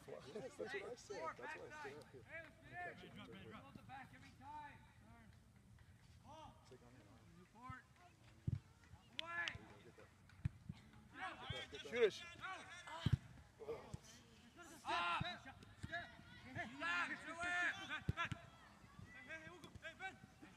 Well, that's what I said. That's what I said. Hey, let's get in. Hold the back every time. Take on that arm. Report. Away. Shoot it. Up. Stop. Do it. Hey, Ben.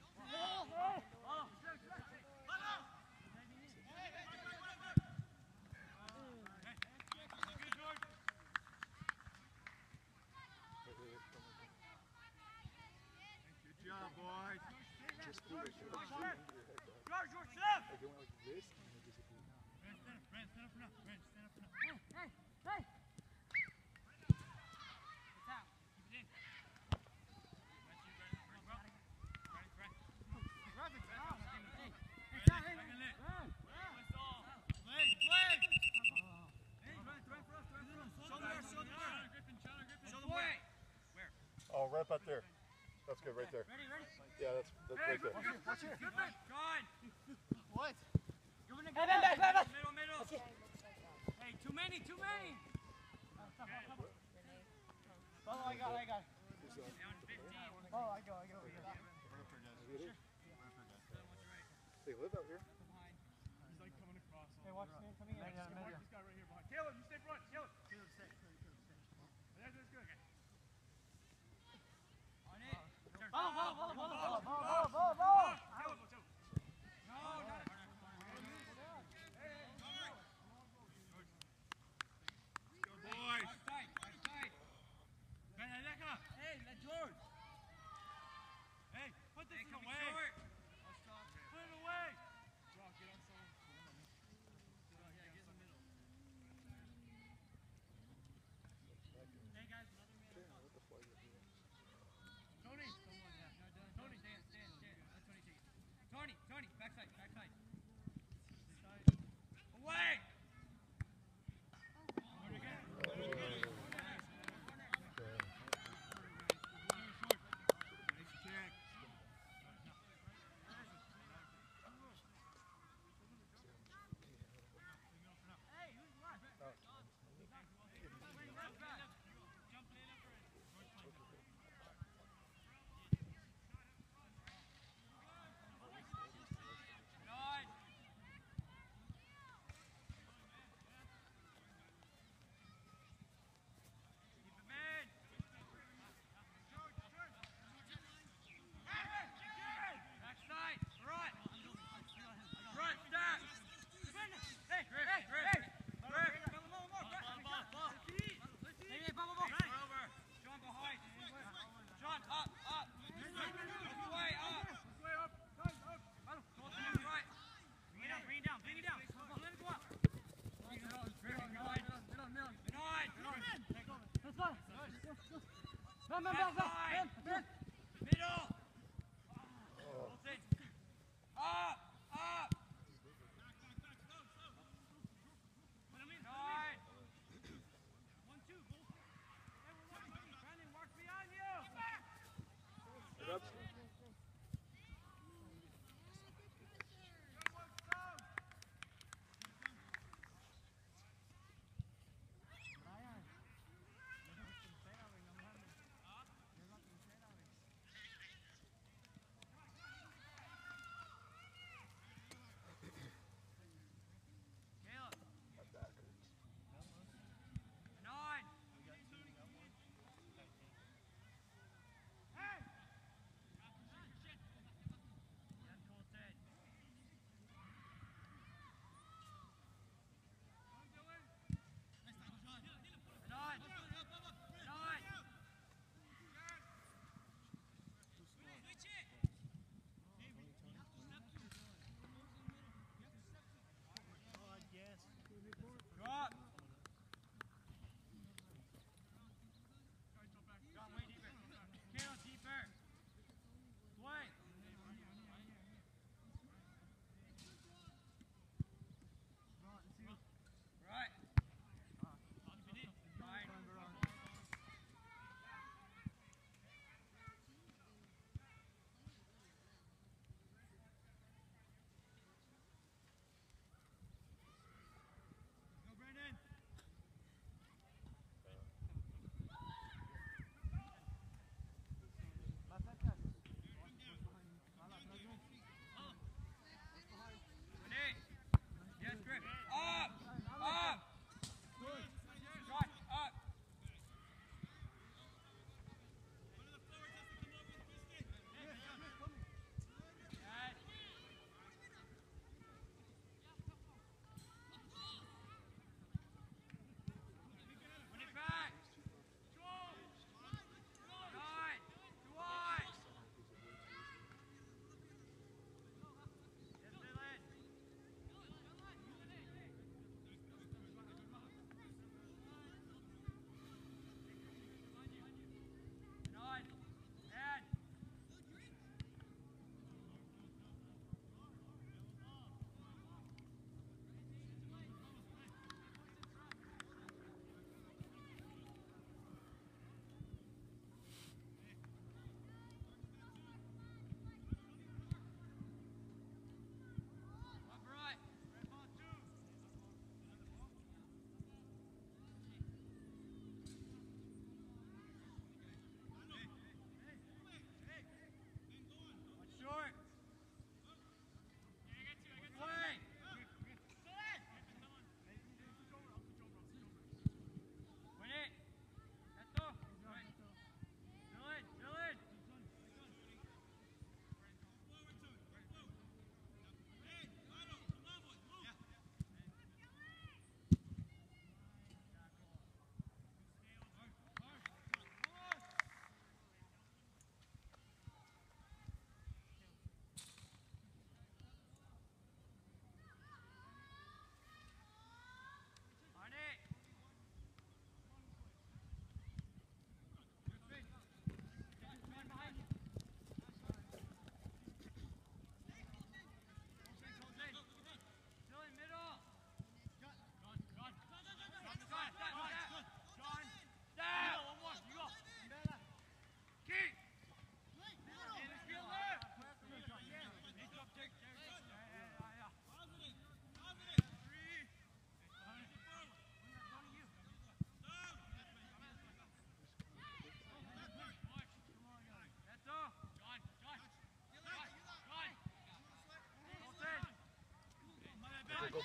Good job, boys. Just do it. George, yourself. Like, going like this, and then just do it. Brand, stand up for now. Brand, stand up for now. Hey! It's out. Keep it in. Oh, right up there. That's good, right there. Ready? Yeah, that's right there. Watch it. Good. John. What? Middle. Hey, too many. Oh, I got. Down 15. Oh, I go. They live out here. He's like coming across. Hey, watch his name coming in. Mark this guy right here behind. Caleb, you stay front. Caleb, stay. That's good. Okay. On it. Turn. Ball. Caleb, watch out. No, not it. Go, boys. Tight. Hey, let George. Hey, put this away. Put it away. Rock, get on someone. Yeah, get in the middle.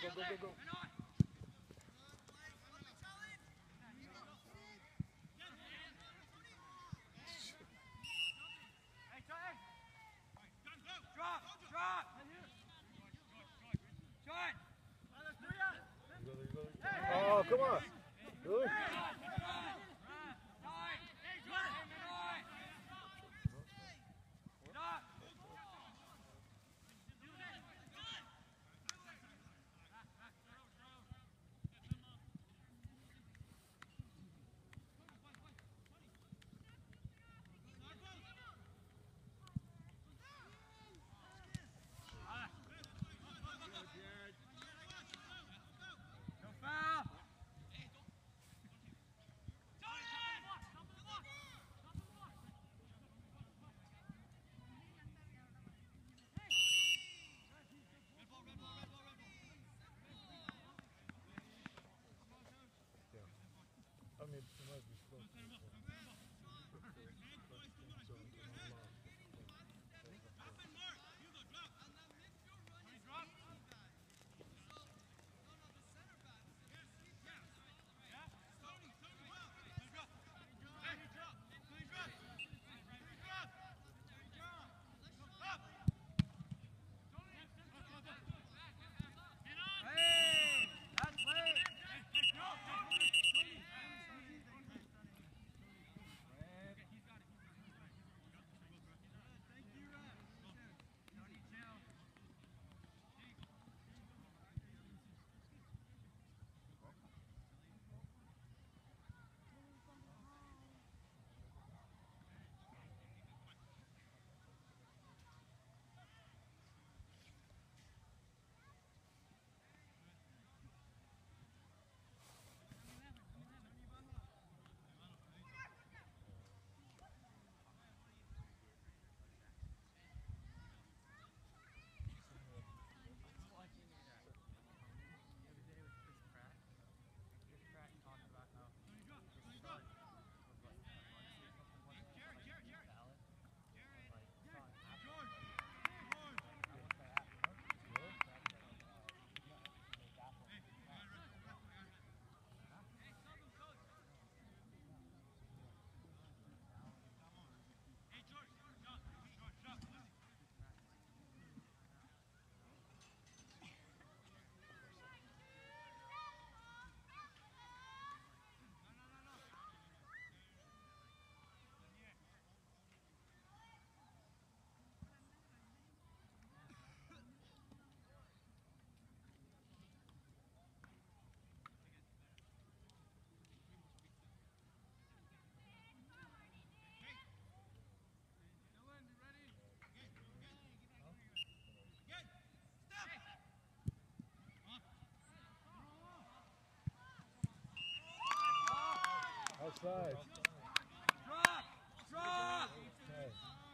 go, go, go, go. Oh, come on. Really? I mean, it might be close to this one. Outside. Drop! Okay.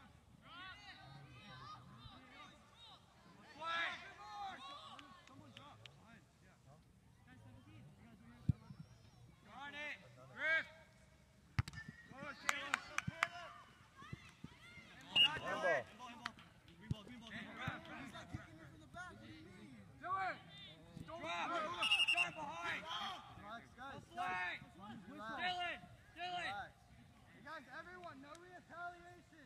Darn it! Griff! Handball. Do it! Drop! Start behind! Flag! Dylan! Dylan! Hey guys, everyone, no retaliation.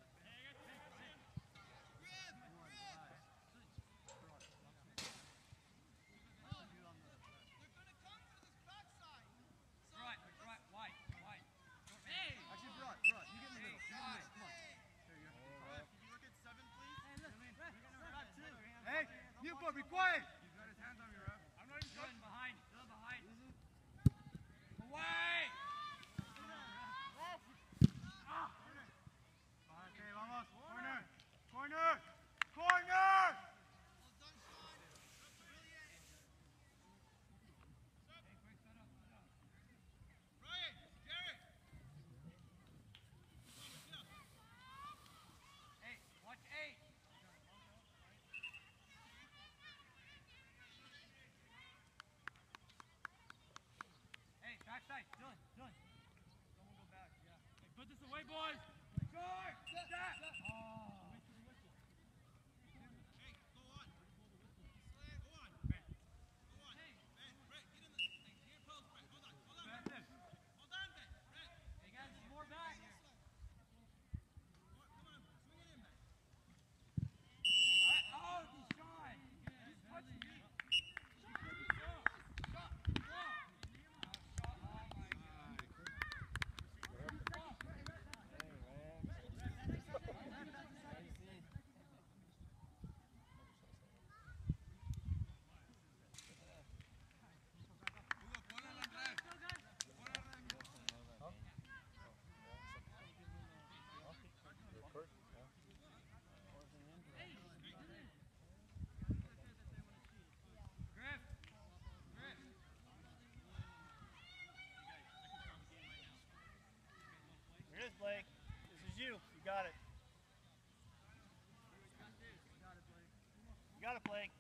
Right, white. Actually, Brett, you get in the middle. You get in the middle. Come on. There you go. Can you look at 7, please? Hey, you boy, be quiet. He's got his hands on me, ref. I'm not even Dylan behind. Away! Okay, vamos. Corner! Hey, watch 8. Hey, backside. Dylan. Someone go back, yeah. Hey, put this away, boys. Score! Step! got it, Blake.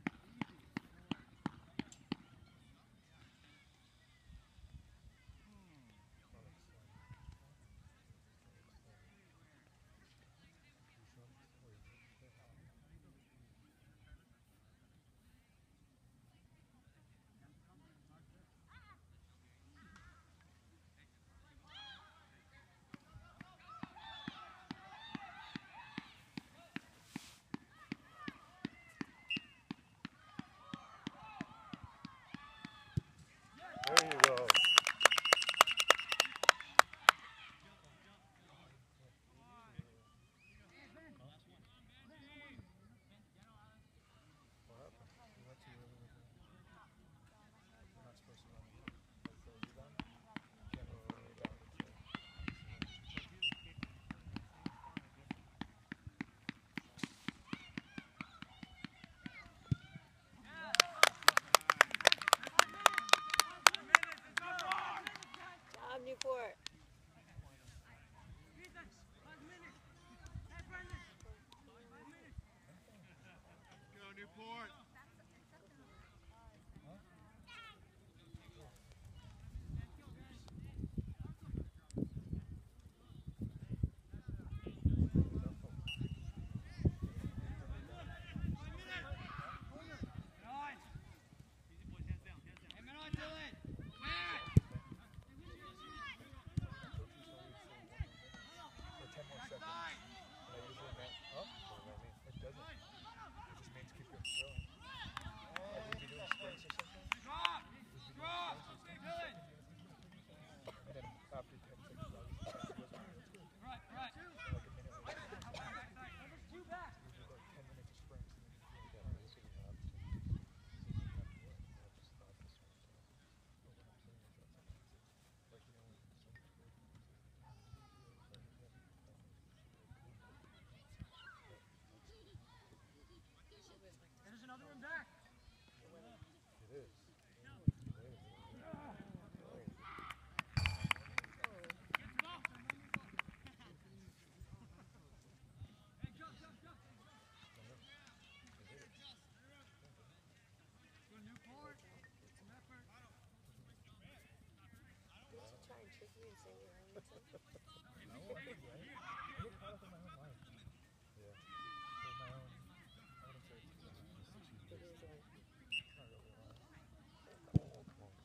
There you go. What happened? You went too early with it. You're not supposed to run. That's the rebound? Can't run a rebound. Job, Newport. Go, Newport. For 10 more seconds. And I usually meant up. What does that mean? It doesn't. It just means keep going. Like we'd be doing sprints or something. Drop! Drop! And then after 10 seconds, obviously, it goes, "Oh, that's good." Right, right. And like a minute later, usually like 10 minutes of sprints. And then yeah, that's what we have. Just not this one. But what I'm saying is that sometimes it's like, you know, when There's another one back. it is. Did you try and trick me and say you're Remington? I get caught up in my own life. Yeah. So my own, I wouldn't say it's just It is like, not really wrong. Oh, come on.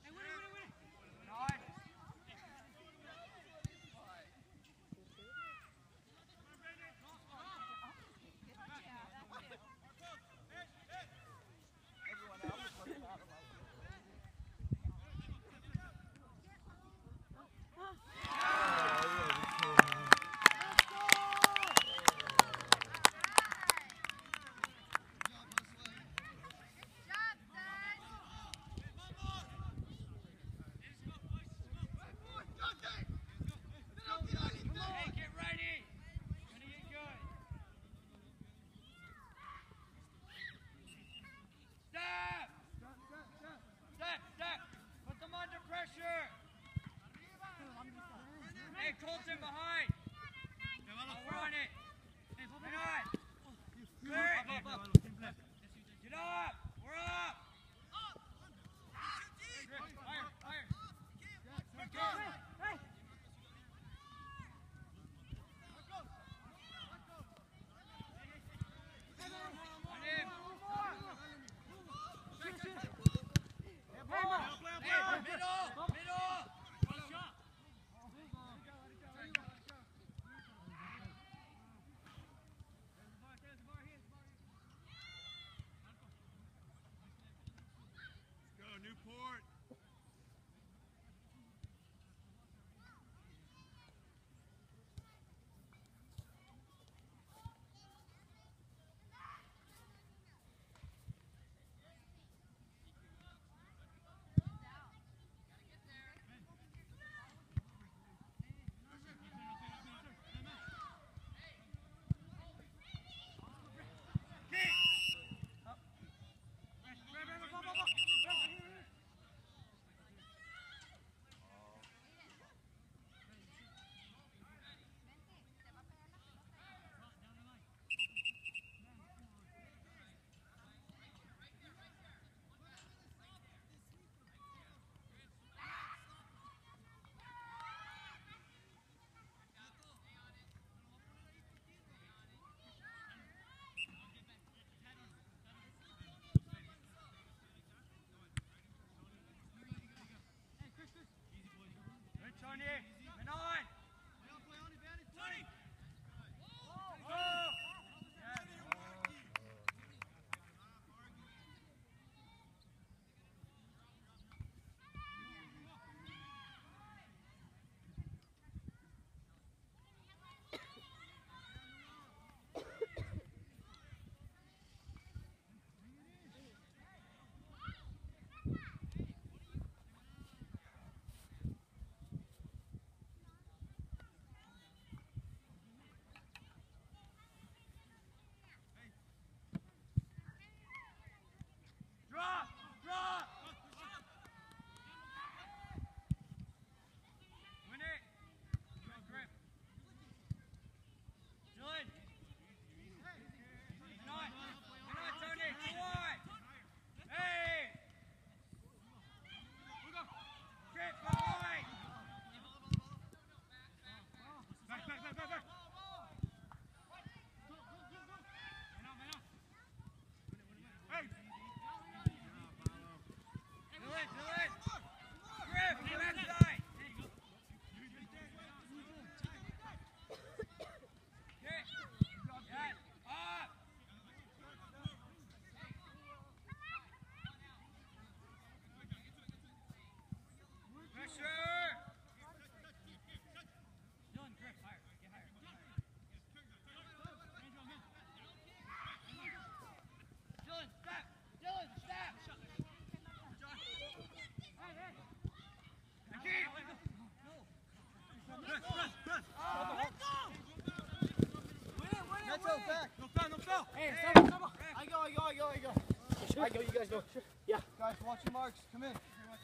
Phil, back. No foul, no foul. Hey, stop. I go. You guys go. Yeah. Guys, watch your marks. Come in.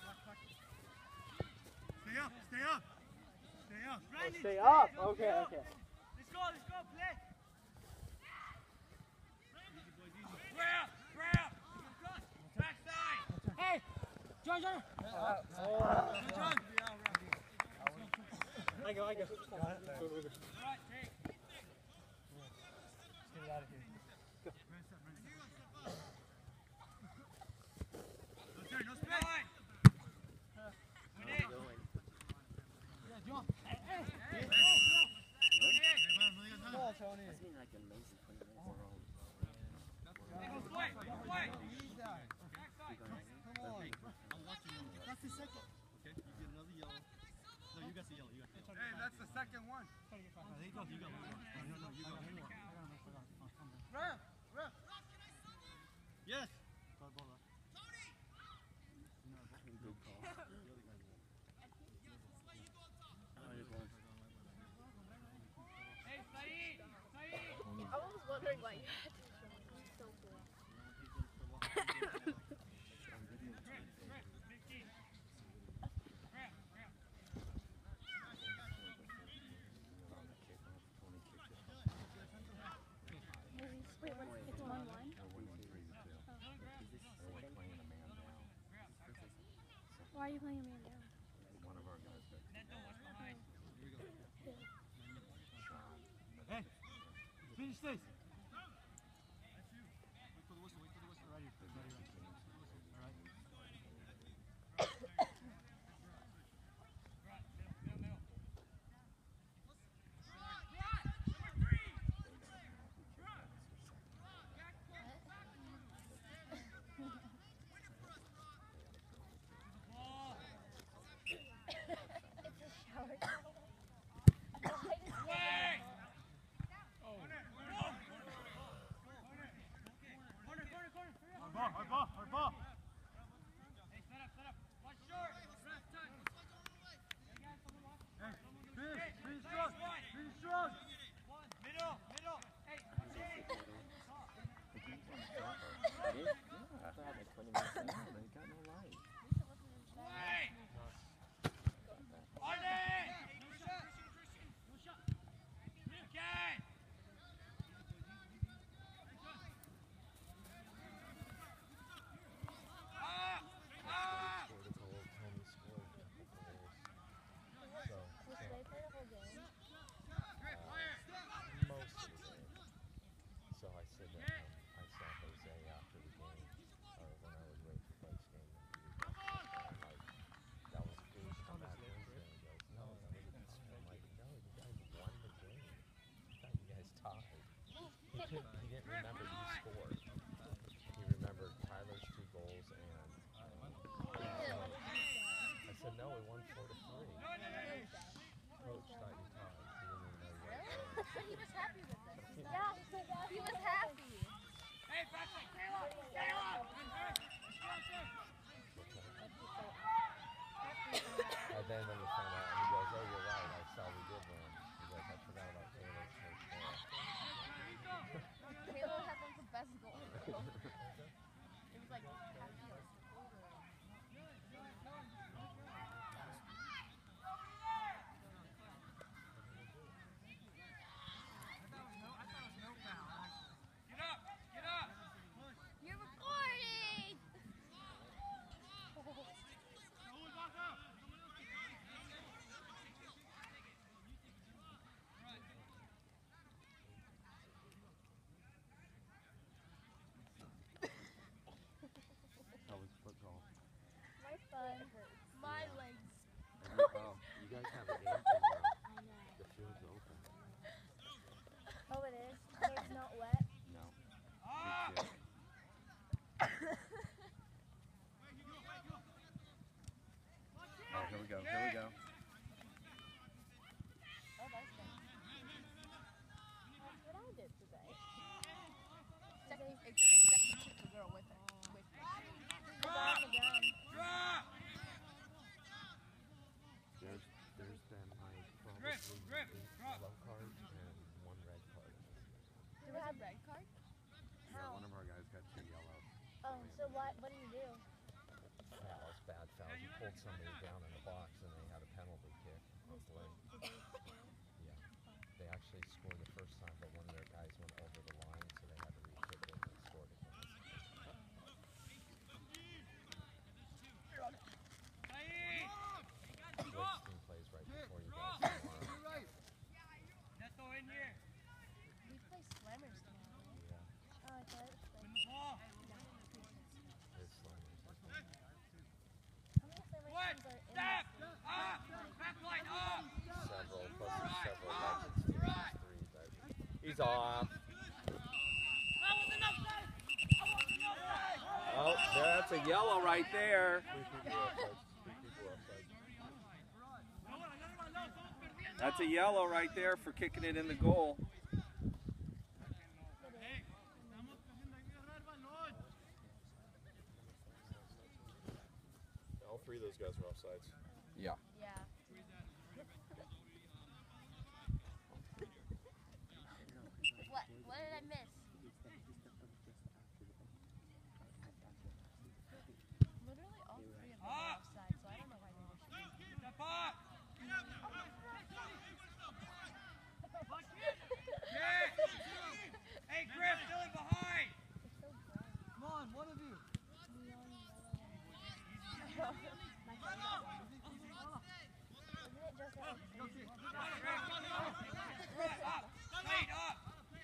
Stay up, stay up. Stay up. Brandon, Stay up. Okay. Let's go, play. Square up. Backside. Hey, John. I go. Right, take. Let's get it out of here. No spin. Win it. Yeah, John. Hey. Ball, Tony. It's been like an amazing 20 minutes in a row. Go play. Ease that. Backside. Come on. That's the second. Okay, you get another yellow. No, you got the yellow. Hey, that's the second one. You got one more. No, you got one more. Ref. Yes. Good call. Hey, Saeed. I was wondering why you had to jump. He's so cool. Wait, it's 1-1? Why are you playing a man down? One of our guys got Hey, finish this. Our ball. Hey, set up. One short. Hey, finish strong. Middle. Hey, Yeah, after having 20 minutes in, they got no line. Hey! On it! No shot! Again! So I said that I saw Jose after the game, or when I was ready to play game. That was cool. Come back Wednesday and he goes, no, I'm like, no, you guys won the game. I thought you guys tied. He didn't remember who scored. He remembered Tyler's 2 goals and I said, no, we won 4-3. Coach thought you tied. He didn't even know you were But he was happy with it. Yeah, he was happy. Hey, backside, stay on! And then when you found out, and he goes, oh, you're right, I saw we did win. He goes, I forgot about Taylor's first goal. Taylor had like the best goal. It was like half field. Get up! You're recording! How was football? My fun. My legs. Oh, you guys have a game tomorrow. I know. The field's open. Oh, it is? So it's not wet? No. Ah! Free kick. Oh, here we go. Oh, that's good. That's what I did today. Except you took the girl with her. With her. It was on the ground. Drop! There's been like Grip, probably grip, 8 drop. yellow cards and 1 red card. There was What did you do? Fouls, bad fouls. He pulled somebody down in the box and they had a penalty kick. Hopefully. Yeah. They actually scored the first time, but one of their guys went over the line, so they had to re-kick it and they scored again. Winston plays right before you guys tomorrow. Neto in here. We play Slammers tomorrow. Yeah. Oh, I thought it was Win the ball. It's Slammers. How many Slammers What? teams are in Step. this league? Up. Back line up. Several, plus there's several legends teams, three, but he's off. That was enough time. I want enough time. Oh, that's a yellow right there. Three people offside. That's a yellow right there for kicking it in the goal. All three of those guys are offsides. Yeah. Yeah. What did I miss? Literally all three of them are offside, so I don't know why they were shooting. Step up. Hey, Griff, Billy behind. They're so bright. Come on, one of you. Neon yellow. My favorite. Isn't it just that it's easy? Right, up. Straight up.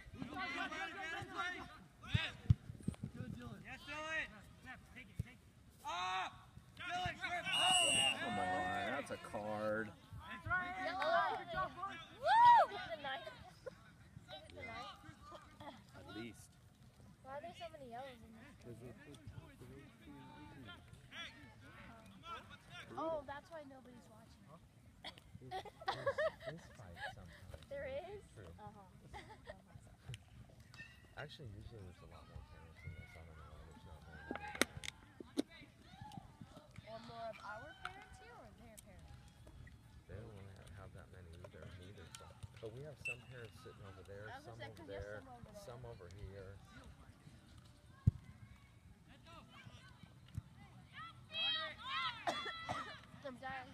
Good, Dylan. Yes, Dylan. Up. Dylan, Griff. Come on, that's a card. Yellow. Woo! The ninth. Is it the ninth? At least. Why are there so many yellows in this? Oh, that's why nobody's watching. There's fight sometimes. There is? True. Actually, usually there's a lot more parents in this. I don't know why there's not more than Or more of our parents here or their parents? They don't really have that many either. Neither. But we have some parents sitting over there, I was some gonna say, over 'cause you have there, some over some over there. here. I'm dying.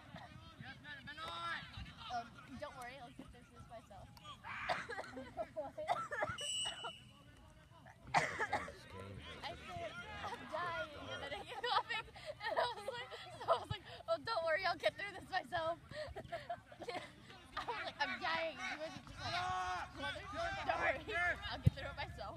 Don't worry, I'll get this myself. What? I said, I'm dying, and then I get coughing, and I was like, oh, don't worry, I'll get through this myself. I was like, I'm dying, and you guys are just like, mother, don't worry, I'll get through it myself.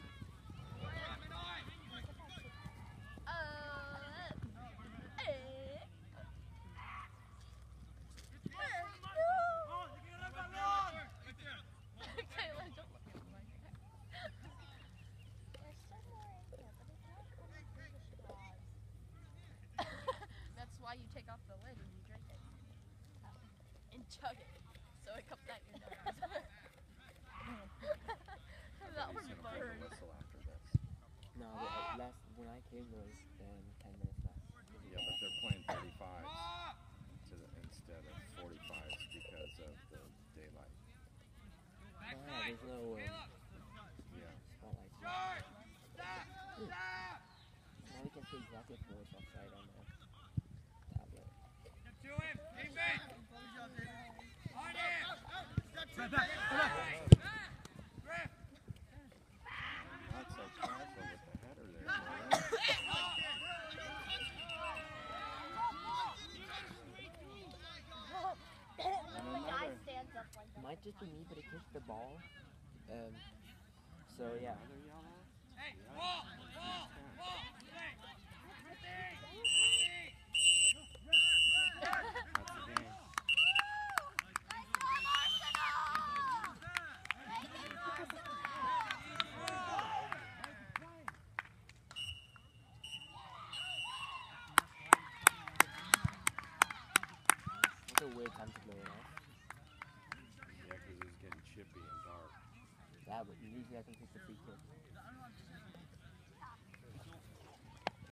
Kayla, don't look at me like that. There's some more in here, but it's not really British laws. That's why you take off the lid and you drink it. And chug it. So it comes out your nose. That was burned. Whistle after this. No, last when I came there was 10 minutes left. Yeah, but they're playing 35s instead of 45s because of the daylight. There's no Yeah. spotlights. Short. Stop. Stop. Now we can see exactly if it's offside on the tablet. Step to him. Defense. On him. Step back. Griff. Not so powerful with the header there. Boy. When the guy stands up like that. Might just be me, but it kicked the ball. So yeah. Another yellow? Hey, ball. Ball. Ball. Hey. That's the game. It's a weird time to blow it off. Yeah, because it's getting chippy and dark. Yeah, but usually I can take the free kick.